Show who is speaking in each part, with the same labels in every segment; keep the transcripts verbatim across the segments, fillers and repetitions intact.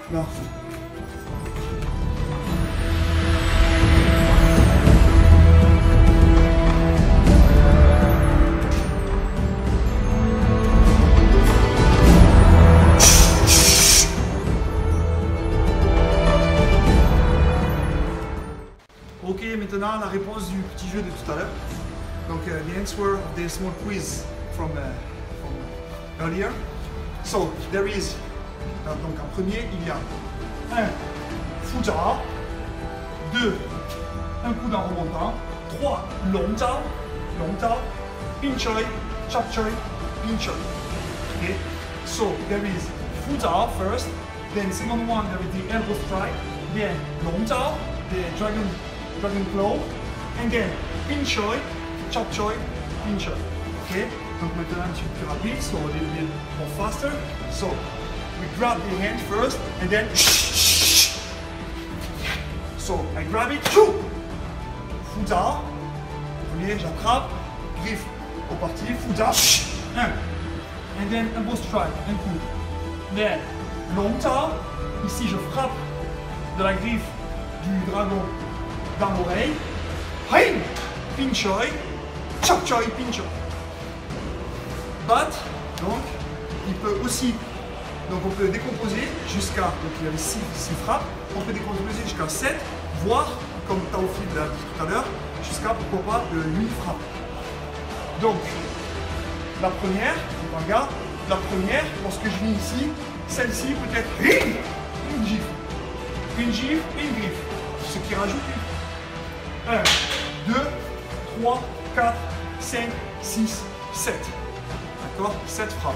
Speaker 1: Non. Ok, maintenant la réponse du petit jeu de tout à l'heure. Donc, uh, the answer of the small quiz from, uh, from earlier. So, there is, uh, donc en premier, il y a un Fuzha, deux, un coup d'en remontant, trois, Long Zhao, Long Zhao, Pin Choi, Chop Choi, Pin Choi. Okay, so there is Fuzha first, then second one there is the elbow strike, then Long Zhao, the dragon, dragon claw, and then Pin Choi, Chop Choi, Pin Choi. Okay, donc maintenant un petit peu plus rapide, so a little bit more faster. So we grab the hand first, and then so I grab it, Fuzha, premier j'attrape, griffe au parti, Fuzha, un, and then elbow strike, un coup. Then Long Zhao, ici je frappe de la griffe du dragon dans l'oreille, Hein, Pin Choi, Chop Choi, Pin Choi. But, donc, il peut aussi, donc on peut décomposer jusqu'à, donc il y avait six frappes, on peut décomposer jusqu'à sept, voire, comme Taofil l'a dit tout à l'heure, jusqu'à, pourquoi pas, huit frappes. Donc, la première, on regarde, la première, lorsque je viens ici, celle-ci peut être une gifle, une gifle et une griffe, ce qui rajoute une. un, deux, trois, quatre, cinq, six, sept. D'accord, sept frappes.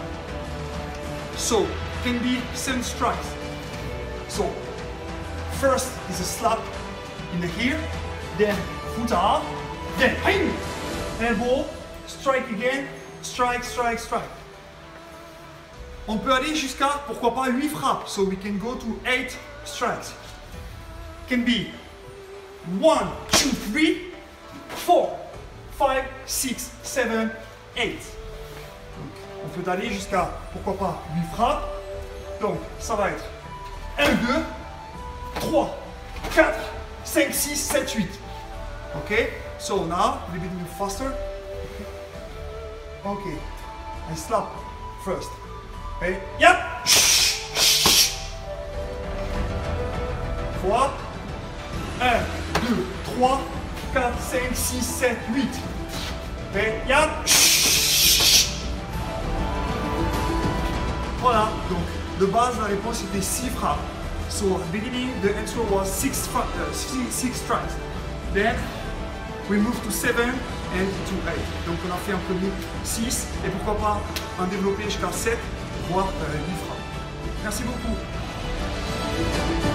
Speaker 1: So, can be seven strikes. So, first is a slap in the ear, then Fuzha, then Hein, elbow, strike again, strike, strike, strike. On peut aller jusqu'à, pourquoi pas, huit frappes. So we can go to eight strikes. Can be one, two, three, four, five, six, seven, eight. Donc, on peut aller jusqu'à, pourquoi pas, huit frappes. Donc, ça va être un, deux, trois, quatre, cinq, six, sept, huit. Ok? So now, a little bit faster. Ok. I slap first. Okay? Yep! Fois. un, deux, trois, quatre, cinq, six, sept, huit. Okay? Yep! Voilà, donc de base la réponse était six frappes. So at the beginning the answer was six, uh, six, six strikes. Then we moved to seven and to eight. Donc on a fait en premier six et pourquoi pas en développer jusqu'à sept, voire euh, huit frappes. Merci beaucoup.